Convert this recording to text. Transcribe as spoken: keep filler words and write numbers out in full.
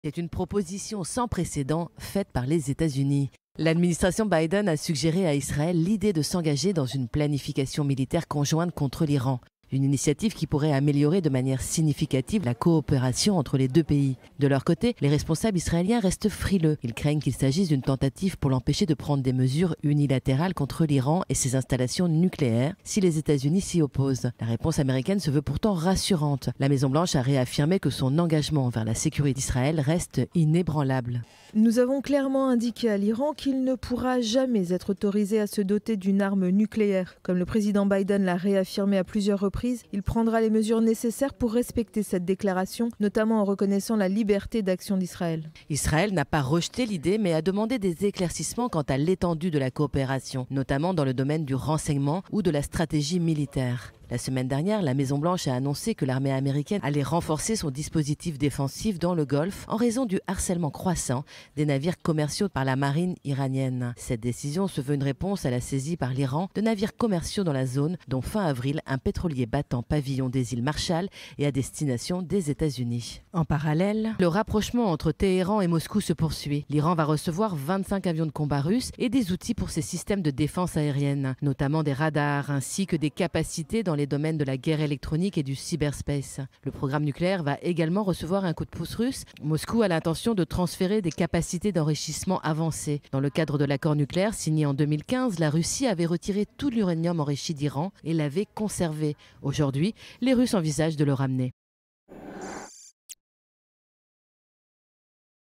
C'est une proposition sans précédent faite par les États-Unis. L'administration Biden a suggéré à Israël l'idée de s'engager dans une planification militaire conjointe contre l'Iran. Une initiative qui pourrait améliorer de manière significative la coopération entre les deux pays. De leur côté, les responsables israéliens restent frileux. Ils craignent qu'il s'agisse d'une tentative pour l'empêcher de prendre des mesures unilatérales contre l'Iran et ses installations nucléaires si les États-Unis s'y opposent. La réponse américaine se veut pourtant rassurante. La Maison-Blanche a réaffirmé que son engagement vers la sécurité d'Israël reste inébranlable. Nous avons clairement indiqué à l'Iran qu'il ne pourra jamais être autorisé à se doter d'une arme nucléaire. Comme le président Biden l'a réaffirmé à plusieurs reprises, il prendra les mesures nécessaires pour respecter cette déclaration, notamment en reconnaissant la liberté d'action d'Israël. Israël n'a pas rejeté l'idée, mais a demandé des éclaircissements quant à l'étendue de la coopération, notamment dans le domaine du renseignement ou de la stratégie militaire. La semaine dernière, la Maison-Blanche a annoncé que l'armée américaine allait renforcer son dispositif défensif dans le Golfe en raison du harcèlement croissant des navires commerciaux par la marine iranienne. Cette décision se veut une réponse à la saisie par l'Iran de navires commerciaux dans la zone, dont fin avril un pétrolier battant pavillon des îles Marshall et à destination des États-Unis. En parallèle, le rapprochement entre Téhéran et Moscou se poursuit. L'Iran va recevoir vingt-cinq avions de combat russes et des outils pour ses systèmes de défense aérienne, notamment des radars ainsi que des capacités dans les les domaines de la guerre électronique et du cyberspace. Le programme nucléaire va également recevoir un coup de pouce russe. Moscou a l'intention de transférer des capacités d'enrichissement avancées. Dans le cadre de l'accord nucléaire signé en deux mille quinze, la Russie avait retiré tout l'uranium enrichi d'Iran et l'avait conservé. Aujourd'hui, les Russes envisagent de le ramener.